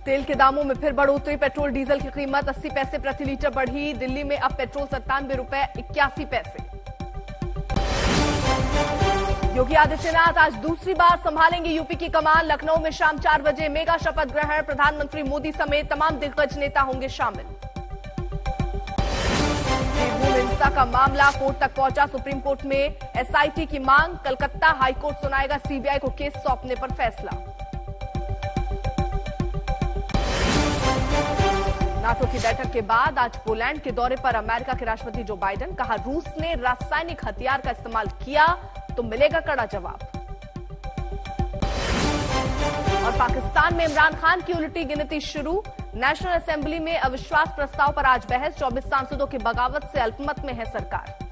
तेल के दामों में फिर बढ़ोतरी। पेट्रोल डीजल की कीमत 80 पैसे प्रति लीटर बढ़ी। दिल्ली में अब पेट्रोल 97 रुपए 81 पैसे। योगी आदित्यनाथ आज दूसरी बार संभालेंगे यूपी की कमान। लखनऊ में शाम 4 बजे मेगा शपथ ग्रहण। प्रधानमंत्री मोदी समेत तमाम दिग्गज नेता होंगे शामिल। हिंसा का मामला कोर्ट तक पहुंचा। सुप्रीम कोर्ट में एसआईटी की मांग। कलकत्ता हाईकोर्ट सुनाएगा सीबीआई को केस सौंपने पर फैसला। नाटो की बैठक के बाद आज पोलैंड के दौरे पर अमेरिका के राष्ट्रपति जो बाइडेन। कहा, रूस ने रासायनिक हथियार का इस्तेमाल किया तो मिलेगा कड़ा जवाब। और पाकिस्तान में इमरान खान की उल्टी गिनती शुरू। नेशनल असेंबली में अविश्वास प्रस्ताव पर आज बहस। 24 सांसदों की बगावत से अल्पमत में है सरकार।